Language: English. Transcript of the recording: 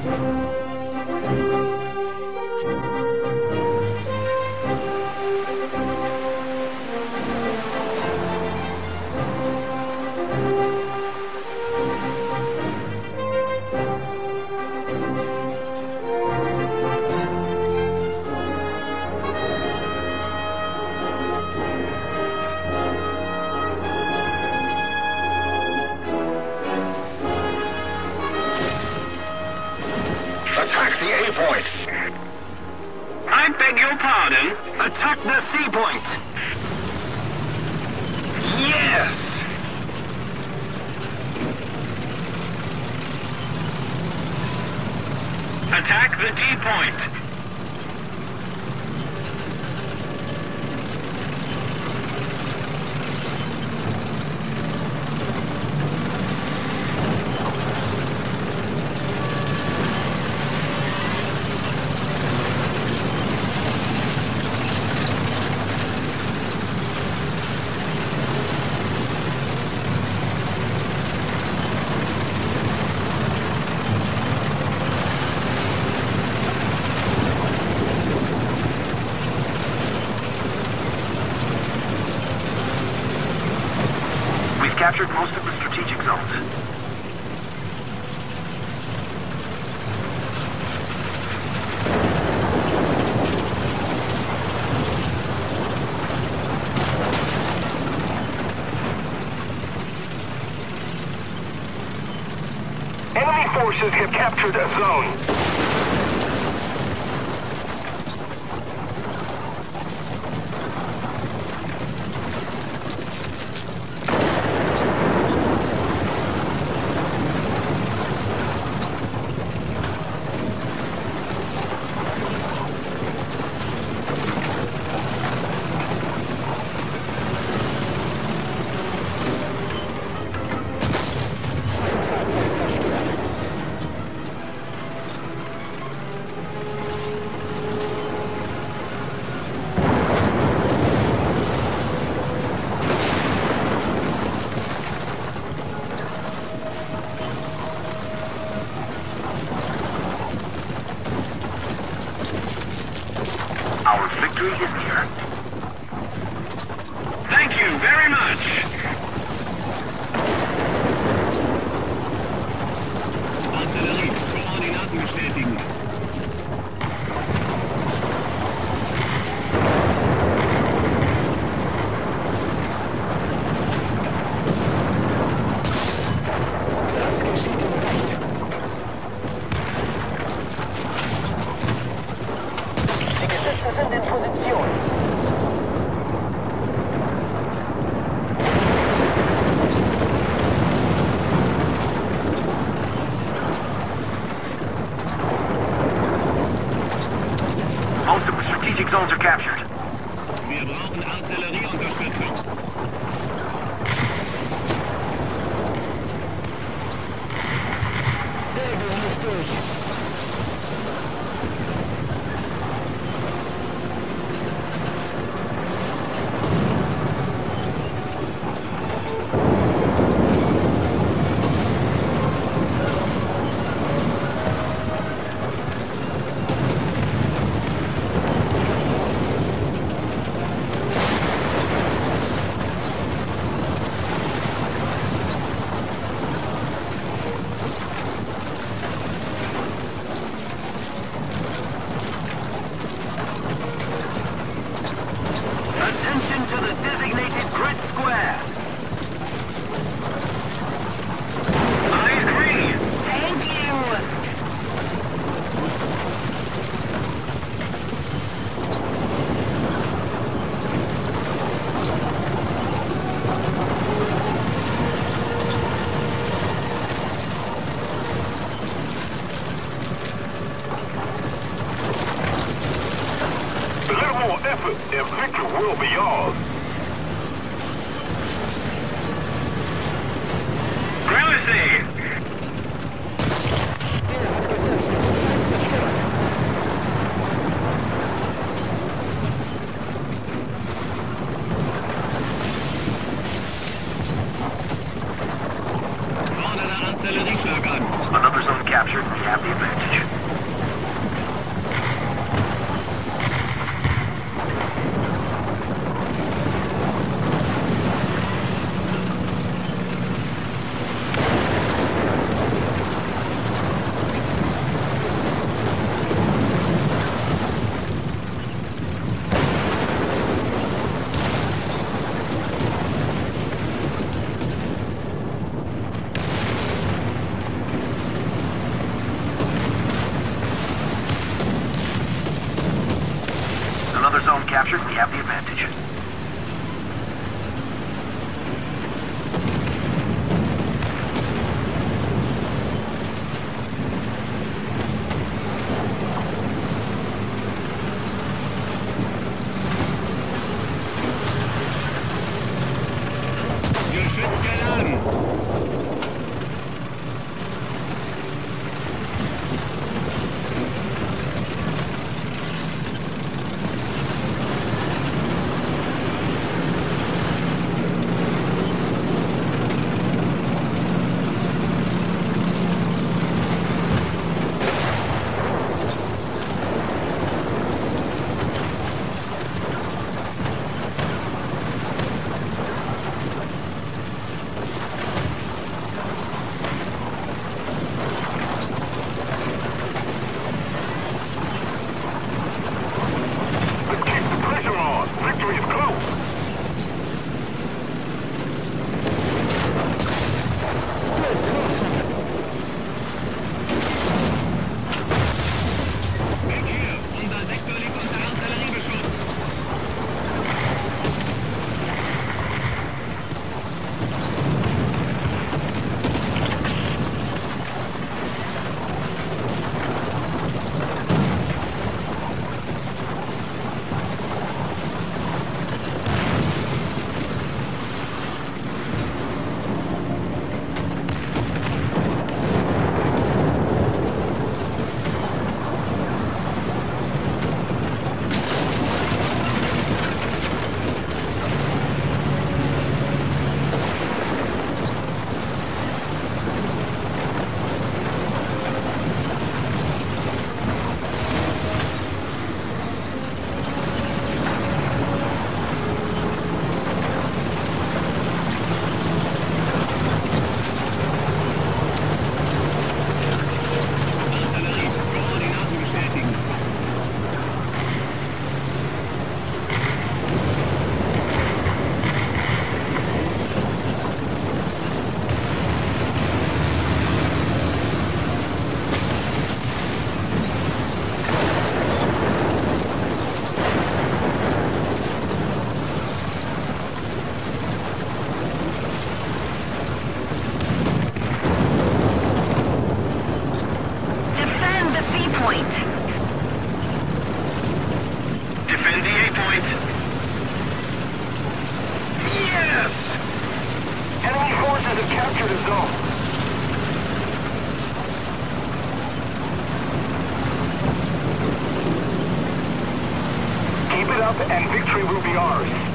Attack the A point. I beg your pardon. Attack the C point. Yes! Attack the D point. Captured most of the strategic zones. Enemy forces have captured a zone. Our victory is near. Thank you very much. Artillerie, Koordinaten bestätigen. Das geschieht im Recht. Die Geschütze sind in Position. Most of the strategic zones are captured. Wir brauchen Artillerieunterstützung. Nägel nicht durch. Attention to the designated grid square. I agree. Thank you. A little more effort and victory will be ours. Gramercy. Er hat gesessen und Feind zerstört. Vorne der Artillerieschlag an. Another zone captured. We have the advantage. captured, we have the advantage. Geschütz geladen. Defend the A point. Yes! Enemy forces have captured a zone. Keep it up and victory will be ours.